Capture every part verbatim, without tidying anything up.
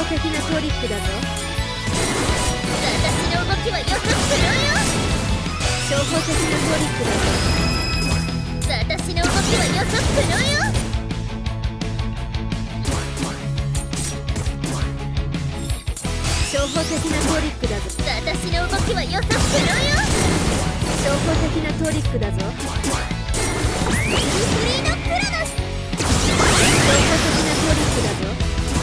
的なトリックだぞ。 私の動きは予測不能よ。 初歩的なトリックだぞ。 私の動きは予測不能よ。 初歩的なトリックだぞ。 私の動きは予測不能よ。 初歩的なトリックだぞ。 フリーのクロノス。 初歩的なトリックだぞ。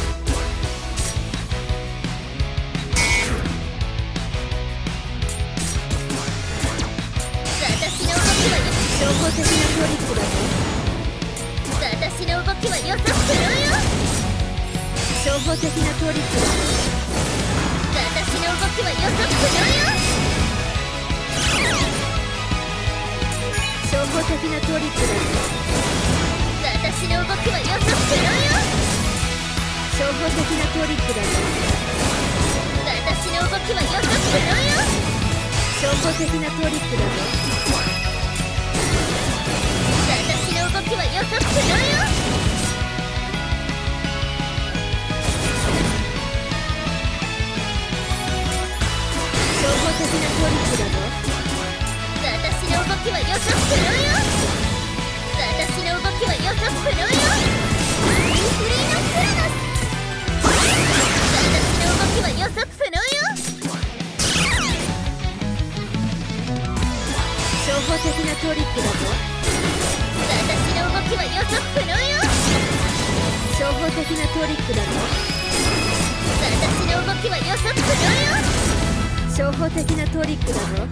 私の動きは初歩的なトリックだぞ。 私の動きは予測不能よ。 初歩的なトリックだぞ。 私の動きは予測不能よ。 初歩的なトリックだぞ。 私の動きは予測不能よ。 初歩的なトリックだぞ。 私の動きは予測不能よ。 初歩的なトリックだぞ。 私の動きは予測不能よ。 初歩的なトリックだぞ。 私の動きは予測不能よ。私の動きは予測不能よ。フリーのクロノス。私の動きは予測不能よ。 初歩的なトリックだぞ。 私の動きは予測不能よ。 初歩的なトリックだぞ。 私の動きは予測不能よ。 初歩的なトリックだぞ。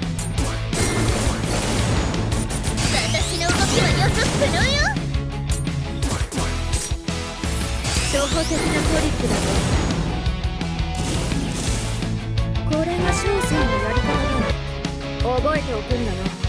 私の動きは予測不能よ。 初歩的なトリックだぞ。これが小生のやり方だ。覚えておくんだよ。